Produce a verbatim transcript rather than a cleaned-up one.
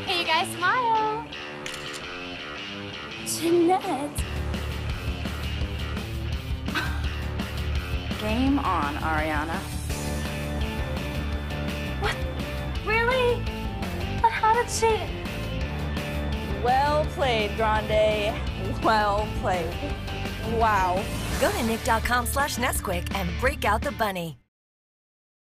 Okay, you guys, smile. Jennette. Game on, Ariana. What? Really? But how did she... Well played, Grande. Well played. Wow. Go to nick dot com slash Nesquik and break out the bunny.